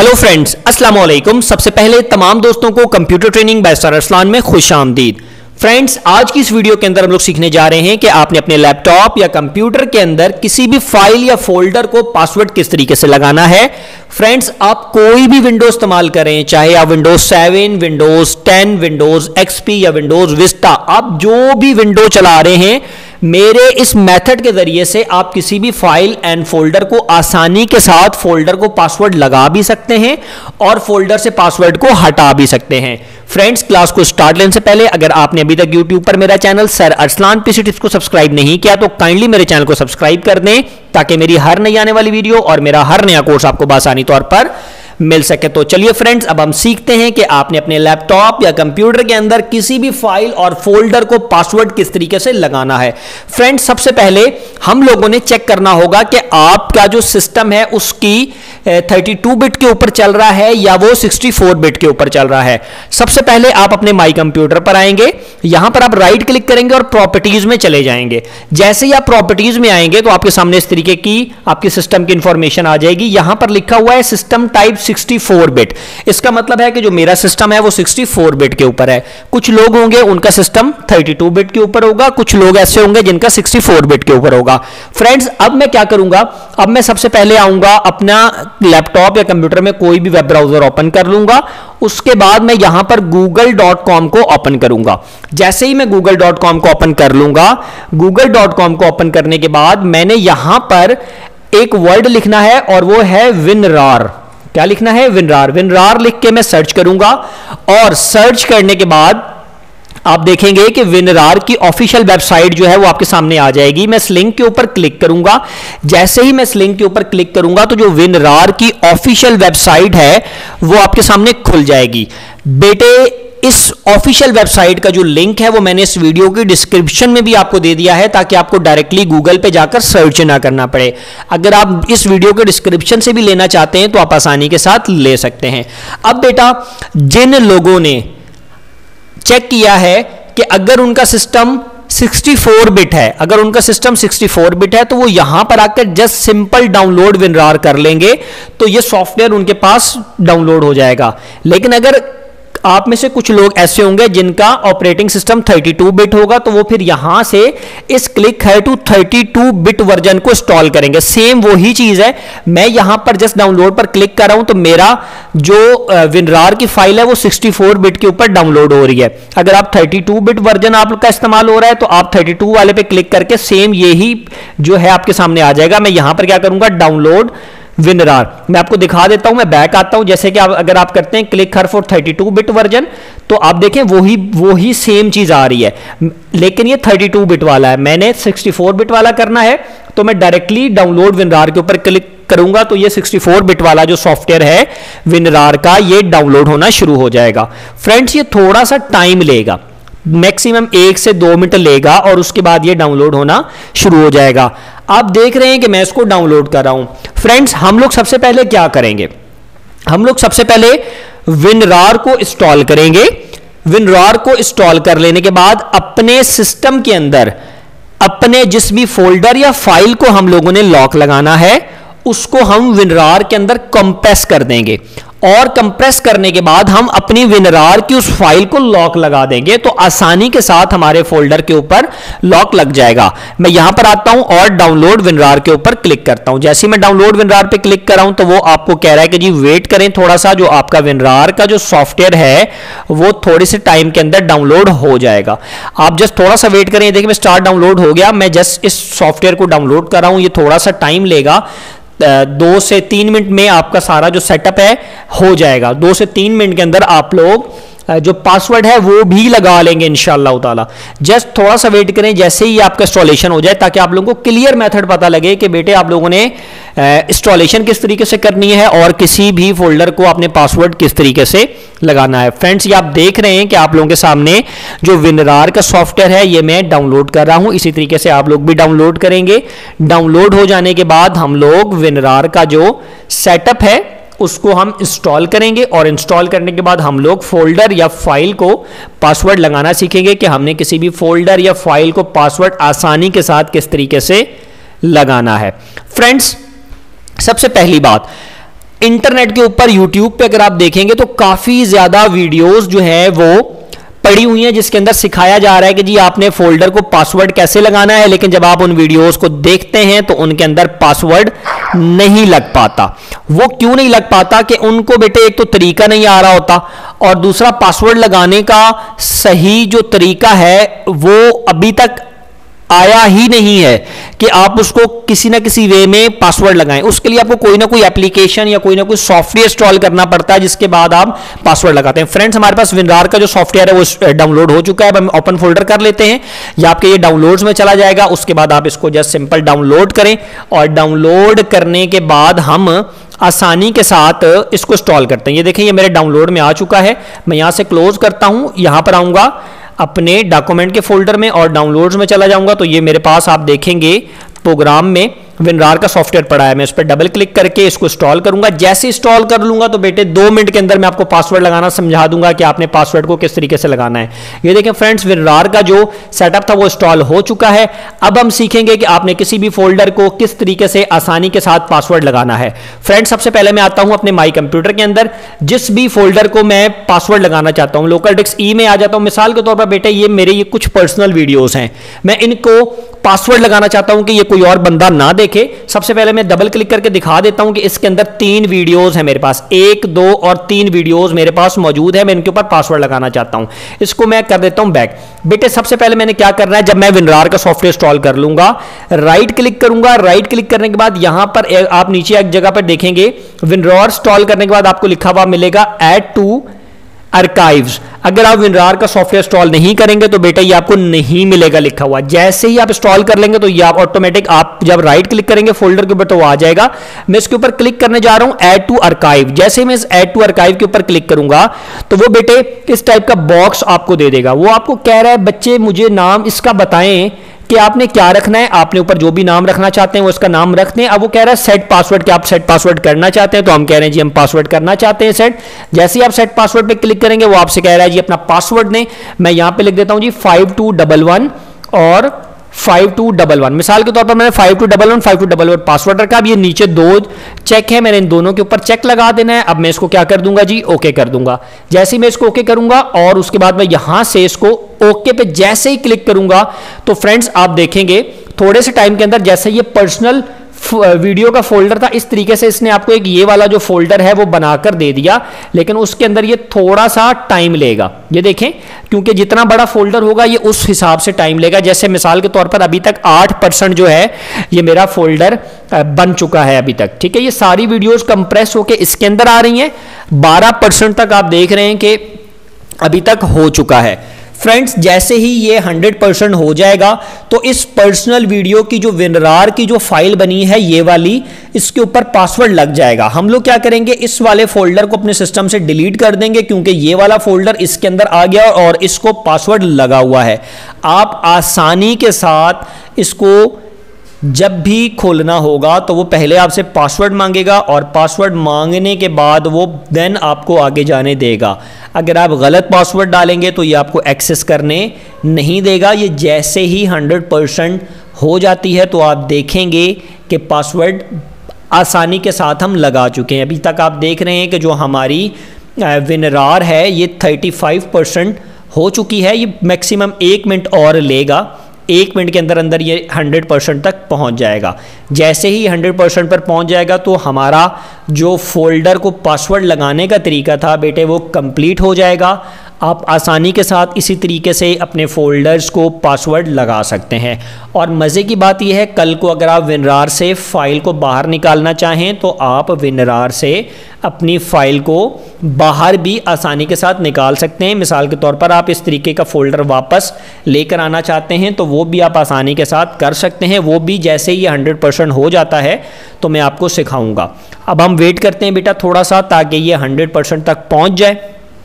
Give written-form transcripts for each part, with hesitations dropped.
Hello friends, अस्सलाम वालेकुम। सबसे पहले तमाम दोस्तों को computer training by sir Arsalan में खुश आमदीद। फ्रेंड्स, आज की इस वीडियो के अंदर हम लोग सीखने जा रहे हैं कि आपने अपने लैपटॉप या कंप्यूटर के अंदर किसी भी फाइल या फोल्डर को पासवर्ड किस तरीके से लगाना है। फ्रेंड्स, आप कोई भी विंडो इस्तेमाल करें, चाहे आप विंडोज 7, विंडोज 10, विंडोज एक्सपी या विंडोज विस्टा, आप जो भी विंडो चला रहे हैं, मेरे इस मेथड के जरिए से आप किसी भी फाइल एंड फोल्डर को आसानी के साथ फोल्डर को पासवर्ड लगा भी सकते हैं और फोल्डर से पासवर्ड को हटा भी सकते हैं। फ्रेंड्स, क्लास को स्टार्ट लेने से पहले अगर आपने अभी तक यूट्यूब पर मेरा channel sir Arsalan PC tips को सब्सक्राइब नहीं किया तो काइंडली मेरे चैनल को सब्सक्राइब कर दें ताकि मेरी हर नई आने वाली वीडियो और मेरा हर नया कोर्स आपको आसानी तौर पर मिल सके। तो चलिए फ्रेंड्स, अब हम सीखते हैं कि आपने अपने लैपटॉप या कंप्यूटर के अंदर किसी भी फाइल और फोल्डर को पासवर्ड किस तरीके से लगाना है। फ्रेंड्स, सबसे पहले हम लोगों ने चेक करना होगा कि आपका जो सिस्टम है उसकी 32 बिट के ऊपर चल रहा है या वो 64 बिट के ऊपर चल रहा है। सबसे पहले आप अपने माई कंप्यूटर पर आएंगे, यहां पर आप राइट क्लिक करेंगे और प्रॉपर्टीज में चले जाएंगे। जैसे ही आप प्रॉपर्टीज में आएंगे तो आपके सामने इस तरीके की आपकी सिस्टम की इंफॉर्मेशन आ जाएगी। यहां पर लिखा हुआ है सिस्टम टाइप 64 बिट। इसका मतलब है कि जो मेरा सिस्टम है वो 64 बिट के ऊपर है। कुछ लोग होंगे उनका सिस्टम 32 बिट के ऊपर होगा, कुछ लोग ऐसे होंगे जिनका 64 बिट के ऊपर होगा। फ्रेंड्स, अब मैं क्या करूंगा, अब मैं सबसे पहले आऊंगा अपना लैपटॉप या कंप्यूटर में कोई भी वेब ब्राउजर ओपन कर लूंगा। उसके बाद मैं यहां पर google.com को ओपन करूंगा। जैसे ही मैं google.com को ओपन कर लूंगा, google.com को ओपन करने के बाद मैंने यहां पर एक वर्ड लिखना है और वो है विनरार। क्या लिखना है? विनरार। विनरार लिख के मैं सर्च करूंगा और सर्च करने के बाद आप देखेंगे कि विनरार की ऑफिशियल वेबसाइट जो है वो आपके सामने आ जाएगी। मैं इस लिंक के ऊपर क्लिक करूंगा। जैसे ही मैं इस लिंक के ऊपर क्लिक करूंगा तो जो विनरार की ऑफिशियल वेबसाइट है वो आपके सामने खुल जाएगी। बेटे, इस ऑफिशियल वेबसाइट का जो लिंक है वो मैंने इस वीडियो की डिस्क्रिप्शन में भी आपको दे दिया है ताकि आपको डायरेक्टली गूगल पे जाकर सर्च ना करना पड़े। अगर आप इस वीडियो के डिस्क्रिप्शन से भी लेना चाहते हैं तो आप आसानी के साथ ले सकते हैं। अब बेटा, जिन लोगों ने चेक किया है कि अगर उनका सिस्टम 64 बिट है, अगर उनका सिस्टम 64 बिट है तो वो यहां पर आकर जस्ट सिंपल डाउनलोड विनरार कर लेंगे तो ये सॉफ्टवेयर उनके पास डाउनलोड हो जाएगा। लेकिन अगर आप में से कुछ लोग ऐसे होंगे जिनका ऑपरेटिंग सिस्टम 32 बिट होगा तो वो फिर यहां से इस क्लिक है टू 32 बिट वर्जन को इंस्टॉल करेंगे। सेम वही चीज है, मैं यहां पर जस्ट डाउनलोड पर क्लिक कर रहा हूं तो मेरा जो विनरार की फाइल है वो 64 बिट के ऊपर डाउनलोड हो रही है। अगर आप 32 बिट वर्जन आपका इस्तेमाल हो रहा है तो आप 32 वाले पे क्लिक करके सेम यही जो है आपके सामने आ जाएगा। मैं यहां पर क्या करूंगा, डाउनलोड विनरार। मैं आपको दिखा देता हूं, मैं बैक आता हूं। जैसे कि अगर आप करते हैं click here for 32 bit version तो आप देखें वही सेम चीज आ रही है, लेकिन ये 32 बिट वाला है। मैंने 64 बिट वाला करना है तो मैं डायरेक्टली डाउनलोड विनरार के ऊपर क्लिक करूंगा तो ये 64 बिट वाला जो सॉफ्टवेयर है विनरार का ये डाउनलोड होना शुरू हो जाएगा। फ्रेंड्स, ये थोड़ा सा टाइम लेगा, मैक्सिमम 1 से 2 मिनट लेगा और उसके बाद ये डाउनलोड होना शुरू हो जाएगा। आप देख रहे हैं कि मैं इसको डाउनलोड कर रहा हूं। फ्रेंड्स, हम लोग सबसे पहले क्या करेंगे, हम लोग सबसे पहले विनरार को इंस्टॉल करेंगे। विनरार को इंस्टॉल कर लेने के बाद अपने सिस्टम के अंदर अपने जिस भी फोल्डर या फाइल को हम लोगों ने लॉक लगाना है उसको हम विनरार के अंदर कंप्रेस कर देंगे और कंप्रेस करने के बाद हम अपनी विनरार की उस फाइल को लॉक लगा देंगे तो आसानी के साथ हमारे फोल्डर के ऊपर लॉक लग जाएगा। मैं यहां पर आता हूं और डाउनलोड विनरार के ऊपर क्लिक करता हूं। जैसे ही मैं डाउनलोड विनरार पे क्लिक कर रहा हूं तो वो आपको कह रहा है कि जी वेट करें थोड़ा सा, जो आपका विनरार का जो सॉफ्टवेयर है वो थोड़े से टाइम के अंदर डाउनलोड हो जाएगा। आप जस्ट थोड़ा सा वेट करें। देखिए मैं स्टार्ट डाउनलोड हो गया, मैं जस्ट इस सॉफ्टवेयर को डाउनलोड कर रहा हूं। ये थोड़ा सा टाइम लेगा, 2 से 3 मिनट में आपका सारा जो सेटअप है हो जाएगा। 2 से 3 मिनट के अंदर आप लोग जो पासवर्ड है वो भी लगा लेंगे इंशाअल्लाह ताला। जस्ट थोड़ा सा वेट करें जैसे ही आपका इंस्टॉलेशन हो जाए ताकि आप लोगों को क्लियर मेथड पता लगे कि बेटे आप लोगों ने इंस्टॉलेशन किस तरीके से करनी है और किसी भी फोल्डर को आपने पासवर्ड किस तरीके से लगाना है। फ्रेंड्स, ये आप देख रहे हैं कि आप लोगों के सामने जो विनरार का सॉफ्टवेयर है ये मैं डाउनलोड कर रहा हूं। इसी तरीके से आप लोग भी डाउनलोड करेंगे। डाउनलोड हो जाने के बाद हम लोग विनरार का जो सेटअप है उसको हम इंस्टॉल करेंगे और इंस्टॉल करने के बाद हम लोग फोल्डर या फाइल को पासवर्ड लगाना सीखेंगे कि हमने किसी भी फोल्डर या फाइल को पासवर्ड आसानी के साथ किस तरीके से लगाना है। फ्रेंड्स, सबसे पहली बात, इंटरनेट के ऊपर यूट्यूब पे अगर आप देखेंगे तो काफी ज्यादा वीडियोस जो है वो पड़ी हुई है जिसके अंदर सिखाया जा रहा है कि जी आपने फोल्डर को पासवर्ड कैसे लगाना है, लेकिन जब आप उन वीडियोस को देखते हैं तो उनके अंदर पासवर्ड नहीं लग पाता। वो क्यों नहीं लग पाता कि उनको बेटे एक तो तरीका नहीं आ रहा होता, और दूसरा पासवर्ड लगाने का सही जो तरीका है वो अभी तक आया ही नहीं है कि आप उसको किसी ना किसी वे में पासवर्ड लगाएं। उसके लिए आपको कोई ना कोई एप्लीकेशन या कोई ना कोई सॉफ्टवेयर इंस्टॉल करना पड़ता है जिसके बाद आप पासवर्ड लगाते हैं। फ्रेंड्स, हमारे पास विनरार का जो सॉफ्टवेयर है वो डाउनलोड हो चुका है। अब हम ओपन फोल्डर कर लेते हैं, या आपके ये डाउनलोड्स में चला जाएगा। उसके बाद आप इसको जस्ट सिंपल डाउनलोड करें, और डाउनलोड करने के बाद हम आसानी के साथ इसको इंस्टॉल करते हैं। ये देखें, ये मेरे डाउनलोड में आ चुका है। मैं यहां से क्लोज करता हूं, यहां पर आऊंगा अपने डॉक्यूमेंट के फोल्डर में और डाउनलोड्स में चला जाऊंगा, तो ये मेरे पास आप देखेंगे प्रोग्राम में विनरार का सॉफ्टवेयर पड़ा है। मैं इस पर डबल क्लिक करके इसको इंस्टॉल करूंगा। जैसे इंस्टॉल कर लूंगा तो बेटे 2 मिनट के अंदर मैं आपको पासवर्ड लगाना समझा दूंगा कि आपने पासवर्ड को किस तरीके से लगाना है। ये देखें फ्रेंड्स, विनरार का जो सेटअप था वो इंस्टॉल हो चुका है। अब हम सीखेंगे कि आपने किसी भी फोल्डर को किस तरीके से आसानी के साथ पासवर्ड लगाना है। फ्रेंड्स, सबसे पहले मैं आता हूं अपने माई कंप्यूटर के अंदर। जिस भी फोल्डर को मैं पासवर्ड लगाना चाहता हूं, लोकल डिस्क ई में आ जाता हूं। मिसाल के तौर पर बेटे ये मेरे ये कुछ पर्सनल वीडियोस हैं, मैं इनको पासवर्ड लगाना चाहता हूं कि ये कोई और बंदा ना देखे। सबसे पहले मैं डबल क्लिक करके दिखा देता हूं कि इसके अंदर 3 वीडियोस हैं मेरे पास, 1, 2 और 3 वीडियोस मेरे पास मौजूद है। मैं इनके ऊपर पासवर्ड लगाना चाहता हूं। इसको मैं कर देता हूं बैक। बेटे सबसे पहले मैंने क्या करना है, जब मैं विनरार का सॉफ्टवेयर इंस्टॉल कर लूंगा, राइट क्लिक करूंगा। राइट क्लिक करने के बाद यहां पर आप नीचे एक जगह पर देखेंगे विनरार इंस्टॉल करने के बाद आपको लिखा हुआ मिलेगा ऐड टू आर्काइव्स। अगर आप विनरार का सॉफ्टवेयर इंस्टॉल नहीं करेंगे तो बेटा ये आपको नहीं मिलेगा लिखा हुआ। जैसे ही आप इंस्टॉल कर लेंगे तो ये आप ऑटोमेटिक, आप जब राइट क्लिक करेंगे फोल्डर के ऊपर तो वो आ जाएगा। मैं इसके ऊपर क्लिक करने जा रहा हूं ऐड टू आर्काइव। जैसे मैं इस ऐड टू आर्काइव के ऊपर क्लिक करूंगा तो वो बेटे इस टाइप का बॉक्स आपको दे देगा। वो आपको कह रहा है बच्चे मुझे नाम इसका बताएं कि आपने क्या रखना है। आपने ऊपर जो भी नाम रखना चाहते हैं वो इसका नाम रख दें। अब वो कह रहा है सेट पासवर्ड, क्या आप सेट पासवर्ड करना चाहते हैं? तो हम कह रहे हैं जी हम पासवर्ड करना चाहते हैं सेट। जैसे ही आप सेट पासवर्ड पे क्लिक करेंगे वो आपसे कह रहा है जी अपना पासवर्ड दें। मैं यहां पे लिख देता हूं जी 5211 और 5211। मिसाल के तौर पर मैंने 5211 5211 पासवर्ड रखा। अब ये नीचे 2 चेक है, मैंने इन दोनों के ऊपर चेक लगा देना है। अब मैं इसको क्या कर दूंगा जी, ओके कर दूंगा। जैसे ही मैं इसको ओके करूंगा और उसके बाद मैं यहां से इसको ओके पे जैसे ही क्लिक करूंगा तो फ्रेंड्स आप देखेंगे थोड़े से टाइम के अंदर जैसे ये पर्सनल वीडियो का फोल्डर था, इस तरीके से इसने आपको एक ये वाला जो फोल्डर है वो बनाकर दे दिया, लेकिन उसके अंदर ये थोड़ा सा टाइम लेगा। ये देखें, क्योंकि जितना बड़ा फोल्डर होगा ये उस हिसाब से टाइम लेगा। जैसे मिसाल के तौर पर अभी तक 8% जो है ये मेरा फोल्डर बन चुका है अभी तक। ठीक है, ये सारी वीडियोस कंप्रेस होके इसके अंदर आ रही हैं। 12% तक आप देख रहे हैं कि अभी तक हो चुका है। फ्रेंड्स, जैसे ही ये 100% हो जाएगा तो इस पर्सनल वीडियो की जो विनरार की जो फाइल बनी है ये वाली, इसके ऊपर पासवर्ड लग जाएगा। हम लोग क्या करेंगे, इस वाले फोल्डर को अपने सिस्टम से डिलीट कर देंगे क्योंकि ये वाला फोल्डर इसके अंदर आ गया और इसको पासवर्ड लगा हुआ है। आप आसानी के साथ इसको जब भी खोलना होगा तो वो पहले आपसे पासवर्ड मांगेगा और पासवर्ड मांगने के बाद वो देन आपको आगे जाने देगा। अगर आप गलत पासवर्ड डालेंगे तो ये आपको एक्सेस करने नहीं देगा। ये जैसे ही 100% हो जाती है तो आप देखेंगे कि पासवर्ड आसानी के साथ हम लगा चुके हैं। अभी तक आप देख रहे हैं कि जो हमारी विनरार है ये 35% हो चुकी है। ये मैक्सिमम 1 मिनट और लेगा। 1 मिनट के अंदर अंदर ये 100% तक पहुंच जाएगा। जैसे ही 100% पर पहुंच जाएगा तो हमारा जो फोल्डर को पासवर्ड लगाने का तरीका था बेटे वो कंप्लीट हो जाएगा। आप आसानी के साथ इसी तरीके से अपने फोल्डर्स को पासवर्ड लगा सकते हैं। और मज़े की बात यह है, कल को अगर आप विनरार से फ़ाइल को बाहर निकालना चाहें तो आप विनरार से अपनी फ़ाइल को बाहर भी आसानी के साथ निकाल सकते हैं। मिसाल के तौर पर आप इस तरीके का फ़ोल्डर वापस लेकर आना चाहते हैं तो वो भी आप आसानी के साथ कर सकते हैं। वो भी जैसे ही 100% हो जाता है तो मैं आपको सिखाऊंगा। अब हम वेट करते हैं बेटा थोड़ा सा, ताकि ये 100% तक पहुँच जाए।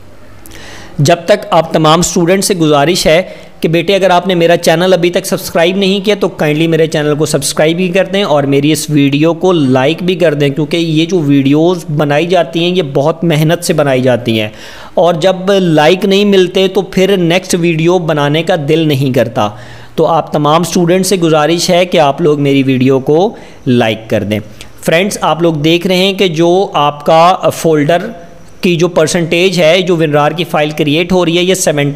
जब तक आप तमाम स्टूडेंट से गुजारिश है कि बेटे अगर आपने मेरा चैनल अभी तक सब्सक्राइब नहीं किया तो काइंडली मेरे चैनल को सब्सक्राइब भी कर दें और मेरी इस वीडियो को लाइक भी कर दें, क्योंकि ये जो वीडियोस बनाई जाती हैं ये बहुत मेहनत से बनाई जाती हैं और जब लाइक नहीं मिलते तो फिर नेक्स्ट वीडियो बनाने का दिल नहीं करता। तो आप तमाम स्टूडेंट से गुजारिश है कि आप लोग मेरी वीडियो को लाइक कर दें। फ्रेंड्स आप लोग देख रहे हैं कि जो आपका फोल्डर की जो परसेंटेज है, जो WinRAR की फ़ाइल क्रिएट हो रही है, ये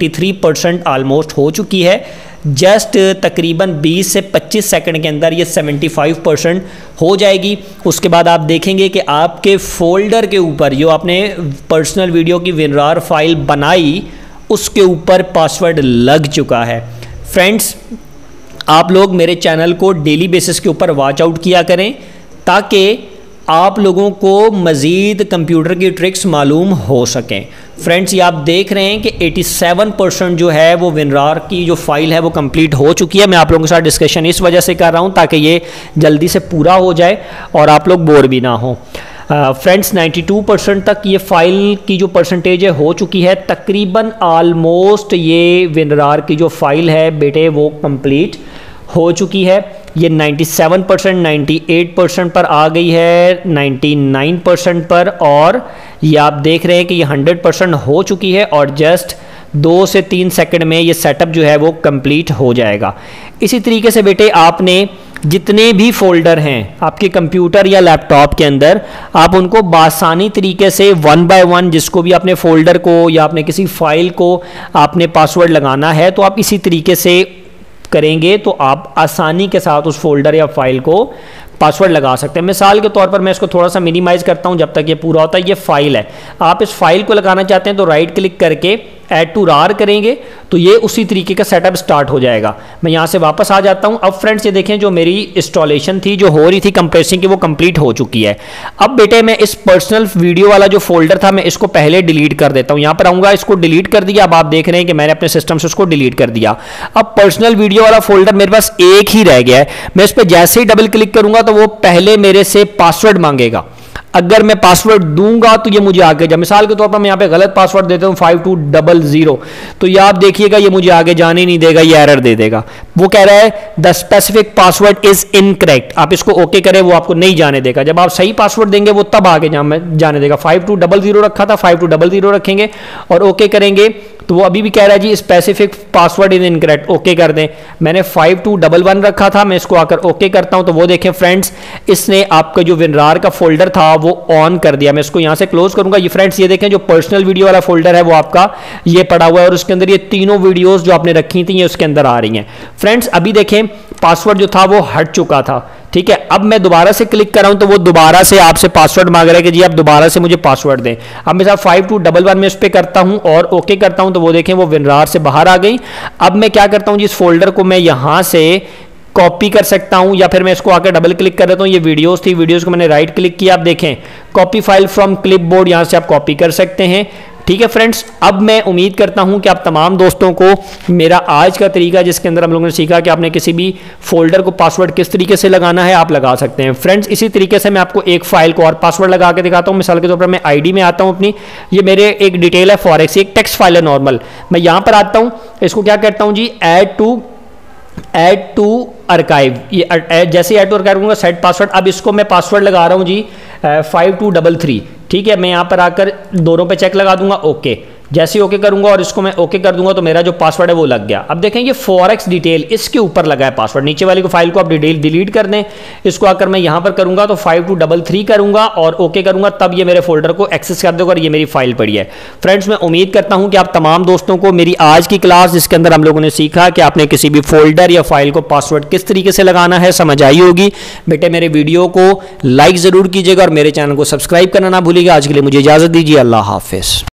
73% आलमोस्ट हो चुकी है। जस्ट तकरीबन 20 से 25 सेकंड के अंदर ये 75% हो जाएगी। उसके बाद आप देखेंगे कि आपके फोल्डर के ऊपर जो आपने पर्सनल वीडियो की WinRAR फाइल बनाई उसके ऊपर पासवर्ड लग चुका है। फ्रेंड्स आप लोग मेरे चैनल को डेली बेसिस के ऊपर वॉच आउट किया करें ताकि आप लोगों को मज़ीद कंप्यूटर की ट्रिक्स मालूम हो सकें। फ्रेंड्स ये आप देख रहे हैं कि 87% जो है वो WinRAR की जो फाइल है वो कंप्लीट हो चुकी है। मैं आप लोगों के साथ डिस्कशन इस वजह से कर रहा हूँ ताकि ये जल्दी से पूरा हो जाए और आप लोग बोर भी ना हो। फ्रेंड्स 92% तक ये फाइल की जो परसेंटेज है हो चुकी है। तकरीबन आलमोस्ट ये WinRAR की जो फाइल है बेटे वो कंप्लीट हो चुकी है। ये 97%, 98% पर आ गई है, 99% पर, और ये आप देख रहे हैं कि ये 100% हो चुकी है और जस्ट 2 से 3 सेकंड में ये सेटअप जो है वो कंप्लीट हो जाएगा। इसी तरीके से बेटे आपने जितने भी फोल्डर हैं आपके कंप्यूटर या लैपटॉप के अंदर, आप उनको बासानी तरीके से 1 बाय 1 जिसको भी आपने फोल्डर को या आपने किसी फाइल को आपने पासवर्ड लगाना है तो आप इसी तरीके से करेंगे तो आप आसानी के साथ उस फोल्डर या फाइल को पासवर्ड लगा सकते हैं। मिसाल के तौर पर मैं इसको थोड़ा सा मिनिमाइज करता हूं जब तक ये पूरा होता है। ये फाइल है, आप इस फाइल को लगाना चाहते हैं तो राइट क्लिक करके ऐड टू RAR करेंगे तो ये उसी तरीके का सेटअप स्टार्ट हो जाएगा। मैं यहाँ से वापस आ जाता हूँ। अब फ्रेंड्स ये देखें जो मेरी इंस्टॉलेशन थी जो हो रही थी कंप्रेसिंग की वो कंप्लीट हो चुकी है। अब बेटे मैं इस पर्सनल वीडियो वाला जो फोल्डर था मैं इसको पहले डिलीट कर देता हूँ। यहाँ पर आऊँगा, इसको डिलीट कर दिया। अब आप देख रहे हैं कि मैंने अपने सिस्टम से उसको डिलीट कर दिया। अब पर्सनल वीडियो वाला फोल्डर मेरे पास एक ही रह गया है। मैं इस पर जैसे ही डबल क्लिक करूँगा तो वो पहले मेरे से पासवर्ड मांगेगा। अगर मैं पासवर्ड दूंगा तो ये मुझे आगे जा, मिसाल के तौर पर मैं यहाँ पे गलत पासवर्ड देता हूँ 5200, तो ये आप देखिएगा ये मुझे आगे जाने नहीं देगा, ये एरर दे देगा। वो कह रहा है the specific password is incorrect. आप इसको ओके करें, वो आपको नहीं जाने देगा। जब आप सही पासवर्ड देंगे वो तब आगे जाने देगा। 5200 रखा था, 5200 रखेंगे और ओके करेंगे तो वो अभी भी कह रहा है the specific password is incorrect, okay कर दें। मैंने 5211 रखा था, मैं इसको आकर ओके करता हूं तो वो देखें फ्रेंड्स इसने आपका जो WinRAR का फोल्डर था वो ऑन कर दिया। मैं इसको यहां से क्लोज करूंगा। ये फ्रेंड्स ये देखें जो पर्सनल वीडियो वाला फोल्डर है वो आपका ये पड़ा हुआ है और उसके अंदर ये तीनों वीडियोस जो आपने रखी थी ये उसके अंदर आ रही हैं। फ्रेंड्स अभी देखें पासवर्ड जो था वो हट चुका था, ठीक है। अब मैं दोबारा से क्लिक कर रहा हूं तो वो दोबारा से आपसे पासवर्ड मांग रहा है कि जी आप दोबारा से मुझे पासवर्ड दें। अब मैं 5211 में इस पे करता हूं और ओके करता हूं तो वो देखें वो WinRAR से बाहर आ गई। अब मैं क्या करता हूं जी इस फोल्डर को मैं यहां से कॉपी कर सकता हूं या फिर मैं इसको आकर डबल क्लिक कर देता हूं। ये वीडियोस थी, वीडियोस को मैंने राइट क्लिक किया। आप देखें कॉपी फाइल फ्रॉम क्लिपबोर्ड, यहां से आप कॉपी कर सकते हैं, ठीक है फ्रेंड्स। अब मैं उम्मीद करता हूं कि आप तमाम दोस्तों को मेरा आज का तरीका जिसके अंदर हम लोगों ने सीखा कि आपने किसी भी फोल्डर को पासवर्ड किस तरीके से लगाना है आप लगा सकते हैं। फ्रेंड्स इसी तरीके से मैं आपको एक फाइल को और पासवर्ड लगा के दिखाता हूं। मिसाल के तौर पर मैं आईडी में आता हूं अपनी, ये मेरे एक डिटेल है फॉरेक्स, एक टेक्स्ट फाइल है नॉर्मल। मैं यहां पर आता हूं, इसको क्या करता हूं जी ऐड टू आर्काइव, ये जैसे ऐड टू आर्काइव करूंगा सेट पासवर्ड। अब इसको मैं पासवर्ड लगा रहा हूं जी 5233, ठीक है। मैं यहां पर आकर दोनों पे चेक लगा दूंगा, ओके। जैसे ही ओके करूंगा और इसको मैं ओके कर दूंगा तो मेरा जो पासवर्ड है वो लग गया। अब देखें ये फॉरेक्स डिटेल इसके ऊपर लगा है पासवर्ड, नीचे वाली को फाइल को आप डिटेल डिलीट कर दें। इसको आकर मैं यहां पर करूंगा तो 5233 करूंगा और ओके करूंगा, तब ये मेरे फोल्डर को एक्सेस कर देगा और ये मेरी फाइल पड़ी है। फ्रेंड्स मैं उम्मीद करता हूं कि आप तमाम दोस्तों को मेरी आज की क्लास जिसके अंदर हम लोगों ने सीखा कि आपने किसी भी फोल्डर या फाइल को पासवर्ड किस तरीके से लगाना है समझ आई होगी। बेटे मेरे वीडियो को लाइक जरूर कीजिएगा और मेरे चैनल को सब्सक्राइब करना ना भूलिएगा। आज के लिए मुझे इजाजत दीजिए, अल्लाह हाफिज।